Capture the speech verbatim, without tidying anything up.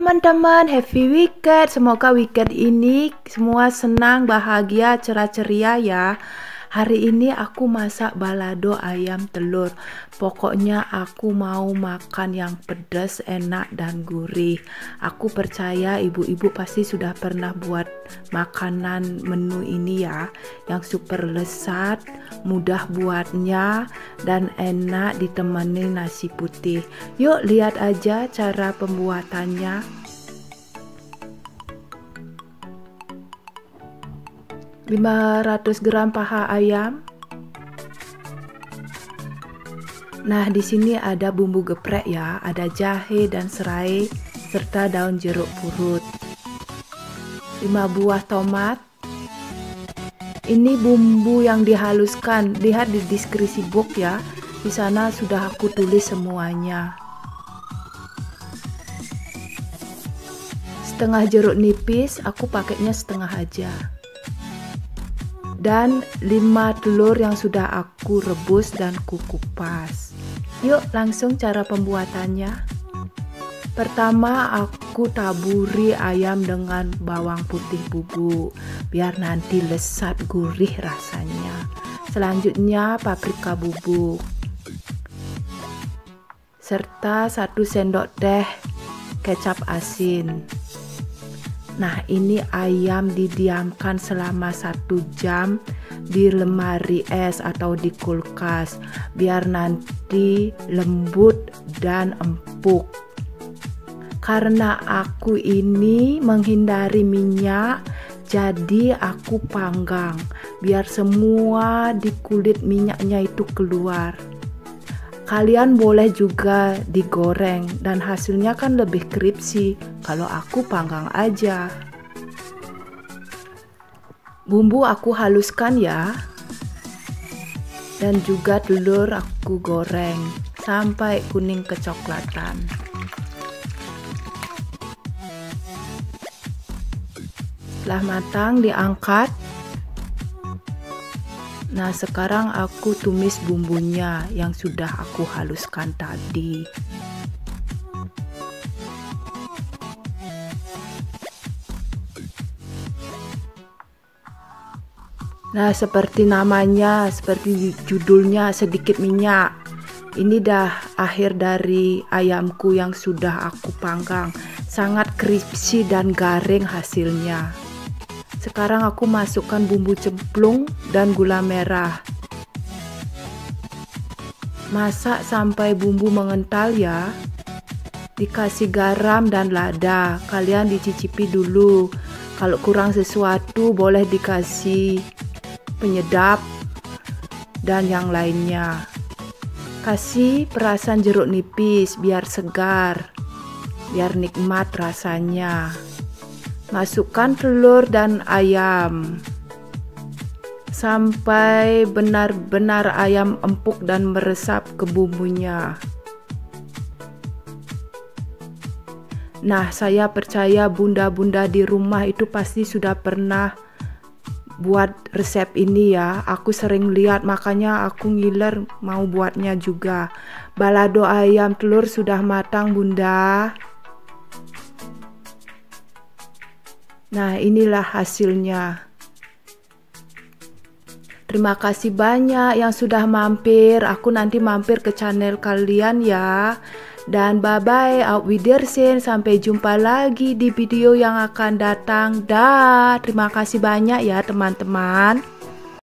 Teman-teman, happy weekend. Semoga weekend ini semua senang, bahagia, cerah ceria ya. Hari ini aku masak balado ayam telur. Pokoknya aku mau makan yang pedas, enak dan gurih. Aku percaya ibu-ibu pasti sudah pernah buat makanan menu ini ya, yang super lezat, mudah buatnya dan enak ditemani nasi putih. Yuk lihat aja cara pembuatannya. lima ratus gram paha ayam. Nah, di sini ada bumbu geprek ya, ada jahe dan serai serta daun jeruk purut. lima buah tomat. Ini bumbu yang dihaluskan. Lihat di deskripsi box ya. Di sana sudah aku tulis semuanya. Setengah jeruk nipis, aku pakainya setengah aja. Dan lima telur yang sudah aku rebus dan kukupas. Yuk langsung cara pembuatannya. Pertama aku taburi ayam dengan bawang putih bubuk biar nanti lezat gurih rasanya. Selanjutnya paprika bubuk serta satu sendok teh kecap asin. Nah, ini ayam didiamkan selama satu jam di lemari es atau di kulkas biar nanti lembut dan empuk. Karena aku ini menghindari minyak, jadi aku panggang biar semua di kulit minyaknya itu keluar. Kalian boleh juga digoreng dan hasilnya kan lebih crispy. Kalau aku panggang aja. Bumbu aku haluskan ya. Dan juga telur aku goreng sampai kuning kecoklatan. Setelah matang diangkat. Nah, sekarang aku tumis bumbunya yang sudah aku haluskan tadi. Nah, seperti namanya, seperti judulnya, sedikit minyak. Ini dah akhir dari ayamku yang sudah aku panggang. Sangat crispy dan garing hasilnya. Sekarang aku masukkan bumbu cemplung dan gula merah. Masak sampai bumbu mengental ya. Dikasih garam dan lada. Kalian dicicipi dulu. Kalau kurang sesuatu boleh dikasih penyedap dan yang lainnya. Kasih perasan jeruk nipis biar segar, biar nikmat rasanya. Masukkan telur dan ayam sampai benar-benar ayam empuk dan meresap ke bumbunya. Nah, saya percaya bunda-bunda di rumah itu pasti sudah pernah buat resep ini ya. Aku sering lihat, makanya aku ngiler mau buatnya juga. Balado ayam telur sudah matang bunda. Nah, inilah hasilnya. Terima kasih banyak yang sudah mampir. Aku nanti mampir ke channel kalian ya. Dan bye-bye, auf Wiedersehen. Sampai jumpa lagi di video yang akan datang. Dah, terima kasih banyak ya teman-teman.